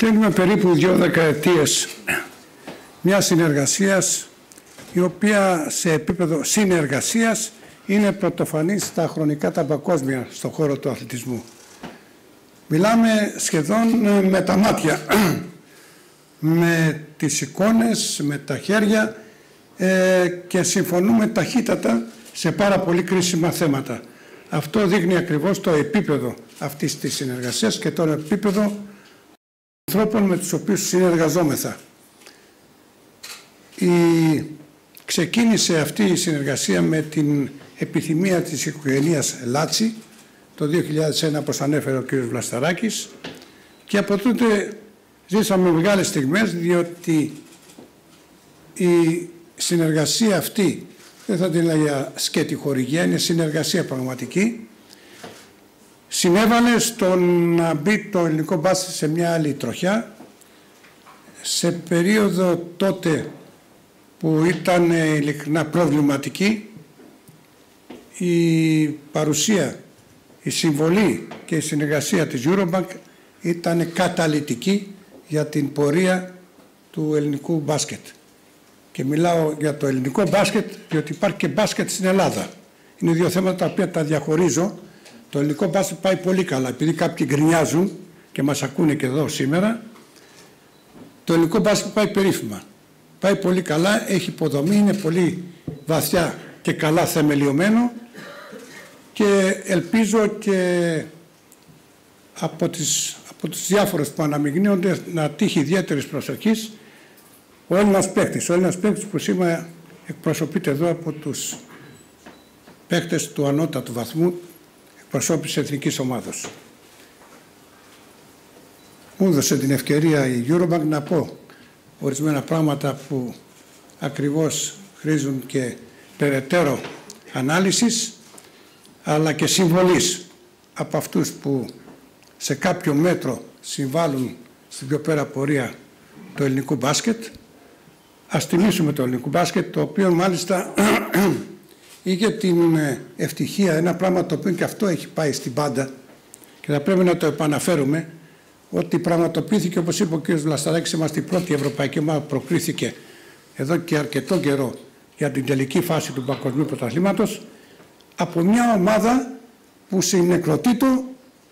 Κλείνουμε περίπου 2 δεκαετίες μια συνεργασίας η οποία σε επίπεδο συνεργασίας είναι πρωτοφανής στα χρονικά τα παγκόσμια στον χώρο του αθλητισμού. Μιλάμε σχεδόν με τα μάτια, με τις εικόνες, με τα χέρια και συμφωνούμε ταχύτατα σε πάρα πολύ κρίσιμα θέματα. Αυτό δείχνει ακριβώς το επίπεδο αυτής της συνεργασίας και το επίπεδο ανθρώπων με τους οποίους συνεργαζόμεθα. Ξεκίνησε αυτή η συνεργασία με την επιθυμία της οικογένειας Λάτσι το 2001, όπως ανέφερε ο κ. Βλασταράκης, και από τότε ζήσαμε μεγάλες στιγμές, διότι η συνεργασία αυτή δεν θα την λέγα σκέτη χορηγία, είναι συνεργασία πραγματική. Συνέβαλε στο να μπει το ελληνικό μπάσκετ σε μια άλλη τροχιά, σε περίοδο τότε που ήταν ειλικρινά προβληματική. Η παρουσία, η συμβολή και η συνεργασία της Eurobank ήταν καταλυτική για την πορεία του ελληνικού μπάσκετ. Και μιλάω για το ελληνικό μπάσκετ, διότι υπάρχει και μπάσκετ στην Ελλάδα. Είναι δύο θέματα τα οποία τα διαχωρίζω. Το ελληνικό μπάσκετ πάει πολύ καλά, επειδή κάποιοι γκρινιάζουν και μας ακούνε και εδώ σήμερα. Το ελληνικό μπάσκετ πάει περίφημα. Πάει πολύ καλά, έχει υποδομή, είναι πολύ βαθιά και καλά θεμελιωμένο και ελπίζω και από τους διάφορους που αναμειγνύονται να τύχει ιδιαίτερης προσοχής ο Έλληνας παίκτης. Ο Έλληνας παίκτης που σήμερα εκπροσωπείται εδώ από τους παίκτες του ανώτατου βαθμού εκπροσώπησης εθνικής ομάδος. Μου έδωσε την ευκαιρία η Eurobank να πω ορισμένα πράγματα που ακριβώς χρήζουν και περαιτέρω ανάλυσης, αλλά και συμβολής από αυτούς που σε κάποιο μέτρο συμβάλλουν στην πιο πέρα πορεία του ελληνικού μπάσκετ. Ας τιμήσουμε το ελληνικό μπάσκετ, το οποίο μάλιστα είχε την ευτυχία, ένα πράγμα το οποίο και αυτό έχει πάει στην πάντα και θα πρέπει να το επαναφέρουμε, ότι πραγματοποιήθηκε, όπως είπε ο κ. Βλασταράκης, είμαστε η πρώτη ευρωπαϊκή ομάδα που προκρίθηκε εδώ και αρκετό καιρό για την τελική φάση του παγκοσμίου πρωταθλήματος, από μια ομάδα που συνεκροτήτω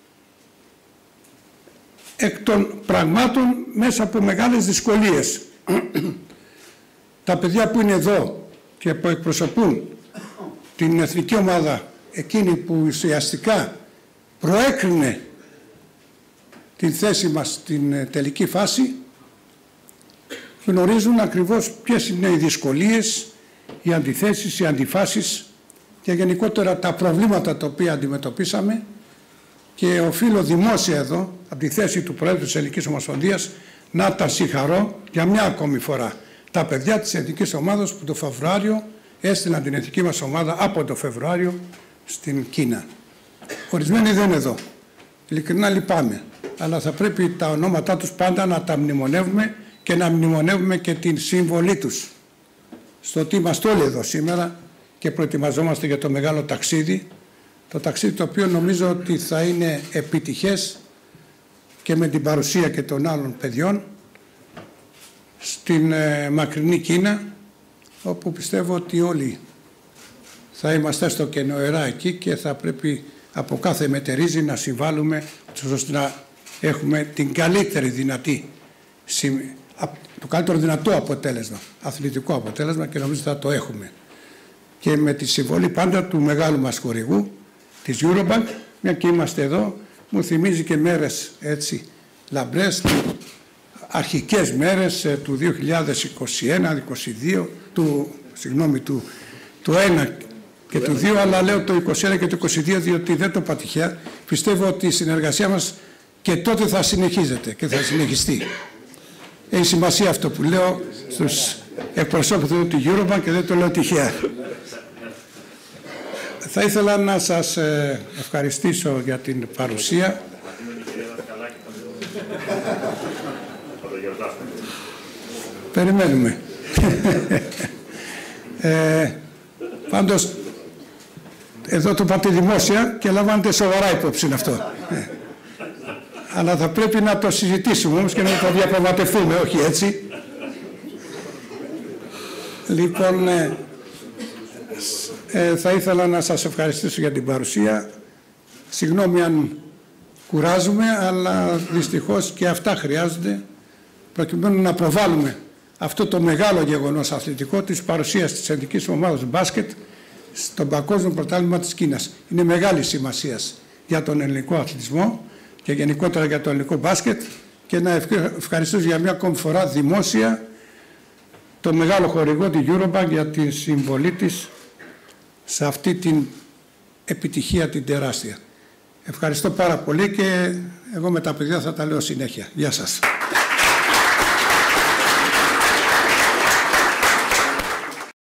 εκ των πραγμάτων μέσα από μεγάλες δυσκολίες. Τα παιδιά που είναι εδώ και που εκπροσωπούν την εθνική ομάδα, εκείνη που ουσιαστικά προέκρινε την θέση μας στην τελική φάση, γνωρίζουν ακριβώς ποιες είναι οι δυσκολίες, οι αντιθέσεις, οι αντιφάσεις και γενικότερα τα προβλήματα τα οποία αντιμετωπίσαμε, και οφείλω δημόσια εδώ, από τη θέση του Προέδρου της Ελληνικής Ομοσπονδίας, να τα συγχαρώ για μια ακόμη φορά τα παιδιά της εθνικής ομάδας που το Φεβρουάριο έστειλαν την εθνική μας ομάδα από το Φεβρουάριο στην Κίνα. Ορισμένοι δεν είναι εδώ. Ειλικρινά λυπάμαι. Αλλά θα πρέπει τα ονόματά τους πάντα να τα μνημονεύουμε και να μνημονεύουμε και την συμβολή τους στο ότι είμαστε όλοι εδώ σήμερα και προετοιμαζόμαστε για το μεγάλο ταξίδι. Το ταξίδι το οποίο νομίζω ότι θα είναι επιτυχές και με την παρουσία και των άλλων παιδιών στην μακρινή Κίνα, όπου πιστεύω ότι όλοι θα είμαστε έστω και νοερά εκεί και θα πρέπει από κάθε μετερίζει να συμβάλλουμε ώστε να έχουμε την καλύτερη δυνατή, το καλύτερο δυνατό αποτέλεσμα, αθλητικό αποτέλεσμα, και νομίζω θα το έχουμε. Και με τη συμβολή πάντα του μεγάλου μας χορηγού, της Eurobank, μια και είμαστε εδώ, μου θυμίζει και μέρες έτσι λαμπρές, αρχικές μέρες του 2021-2022, του 1 και του 2, αλλά λέω το 21 και το 22 διότι δεν το πατυχαία. Πιστεύω ότι η συνεργασία μας και τότε θα συνεχίζεται και θα συνεχιστεί. Έχει σημασία αυτό που λέω στους εκπροσώπους του Eurobank και δεν το λέω τυχαία. Θα ήθελα να σας ευχαριστήσω για την παρουσία. Περιμένουμε. Πάντως, εδώ το πάτε δημόσια και λαμβάνετε σοβαρά υπόψη αυτό. Αλλά θα πρέπει να το συζητήσουμε όμως και να το διαπραγματευτούμε, όχι έτσι. Λοιπόν, θα ήθελα να σας ευχαριστήσω για την παρουσία. Συγγνώμη αν κουράζουμε, αλλά δυστυχώς και αυτά χρειάζονται προκειμένου να προβάλλουμε αυτό το μεγάλο γεγονός αθλητικό της παρουσίας της εθνικής ομάδας μπάσκετ στον παγκόσμιο πρωτάθλημα της Κίνας. Είναι μεγάλη σημασία για τον ελληνικό αθλητισμό και γενικότερα για το ελληνικό μπάσκετ, και να ευχαριστήσω για μια ακόμη φορά δημόσια το μεγάλο χορηγό, την Eurobank, για τη συμβολή της σε αυτή την επιτυχία την τεράστια. Ευχαριστώ πάρα πολύ και εγώ με τα παιδιά θα τα λέω συνέχεια. Γεια σας.